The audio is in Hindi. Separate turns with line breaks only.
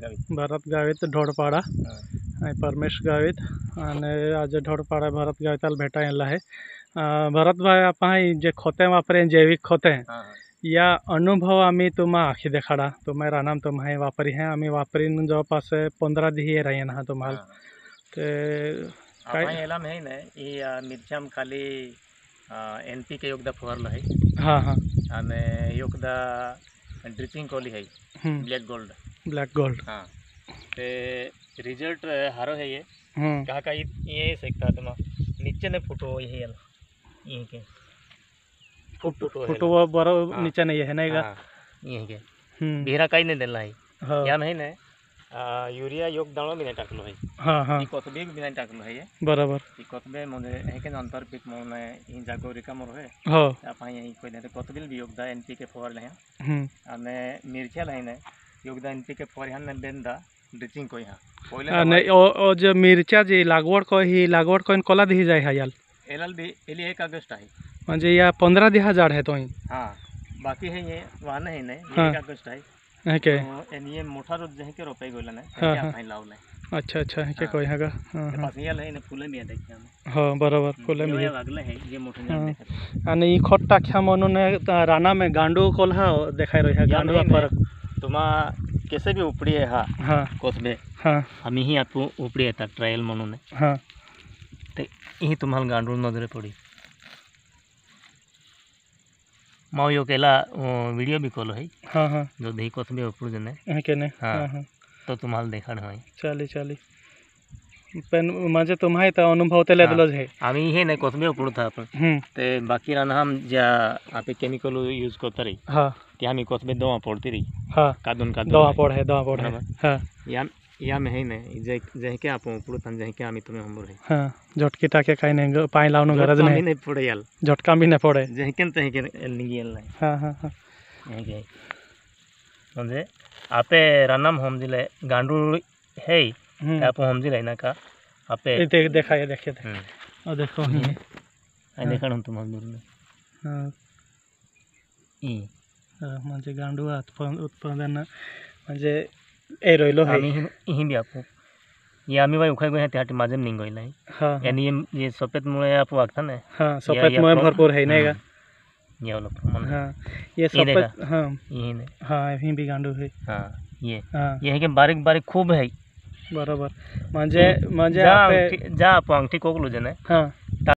भरत गावित ढोडपाडा परमेश गावित आणि आज ढोडपाडा भरत गाविताला भेटायला आहे। भरत भाई आपण जे खते वापरे जैविक खते या अनुभव आम्ही तुम्हा आखी देखाडा तुम्ही रानाम तुम्ही वापरी है आम्ही वापरीन जवळपास 15 दिवस राहीन हा तुम्हाला ते
काय याला माहिती नाही या मिरच्याम खाली NPK योगदा फवारलं आहे।
हां हां
आणि योगदा ड्रिपिंग कोली है ब्लैक गोल्ड हां ते रिजल्ट हारो है ये कहा का ये सकता तुम नीचे ने फोटो ये ये के
फोटो बरो नीचे नहीं है ना
ये के बेरा काही नाही दिला आहे या महिने यूरिया योग दाणो भी नाही टाकलो है। हां हां कोथबे भी नाही टाकलो है ये बरोबर कोथबे म्हणजे हे के अंतर पीक म्हणून ही जागो रिकामो रहे हो आपण यही कोई नाही कोथबे भी योगदा NPK फवारले है आणि मिरच्या लाइन है योगदा NPK फवारले बेंदा ड्रिचिंग को यहाँ
नहीं ओ जो मिरच्या जी लागवड को ही लागवड कोन कोला दी जाय हायल
एलल भी एली 1 अगस्त आहे
म्हणजे या 15 दिवस झाड है तो ही
हां बाकी है ये वाहन है नहीं 1 अगस्त है
ओके
ये मोठा रोज जहे के रोपाई गोला ना क्या फाइन लावला
अच्छा अच्छा है के कोई हैगा
पास ये है फुले मी देखते हम
हां बरोबर फुले मी
लागले है ये मोठे झाड देखत
आणि ई खत टाक्या म्हणून राना में गांडू कोल्हा देखाय रही है गांडू फरक
तुम्हा कैसे भी उपड़ी है हाँ हाँ कोथबे हाँ हम ही आपको उपड़ी है ट्रायल म्हणून हाँ ते ही तुम्हाला गांडूळ नजरे पड़ी माओ यो केला वीडियो भी कॉल है हाँ हाँ जो दही कोथबे उपड़ जने
है के ने
हाँ हाँ तो तुम्हाला देखा है
चाली चाली पण माझे तुम्हाय तो अनुभव ते लेदलज है
आम्ही हे नाही कोथबे उपड़ था आपण ते बाकी राना हम ज्या आपे केमिकल यूज करता रही हाँ ते आम्ही कोथबे दवा पड़ती रही हाँ कादून दवा पड़ है हाँ या में है नहीं जे के आप उपड़ तन जे के आम्ही तुम्ही हमर है
हाँ झटकी टाके काही नाही पाय लावणं गरज नाही
पड़े याल
झटका भी नाही पड़े
जे के तहे के निगेल नाही
हाँ हाँ हाँ
हे म्हणजे आपे रानम होम दिले गांडूळ है आप होम दिले ना का आपे
देखा ये देखिए और देखो ये
आई देखा हम तुम्हाला दूर में
हां
ई
म्हणजे गांडूळ उत्पादन म्हणजे ए रोइलो है
ही भी आपको ये आम्ही भाई उखाय गए त्याटी माझे निंग गइला है हां यानी ये सफेद मुळे आप वागता ना
हां सफेद मुळे भरपूर है नाही का
ये वाला प्रमाण
हां ये सफेद हां
ये ने
हां ही भी गांडू है
हां ये है के बारीक बारीक खूब है
बरोबर म्हणजे म्हणजे
जा आप अंगठी कोकलो जने
हां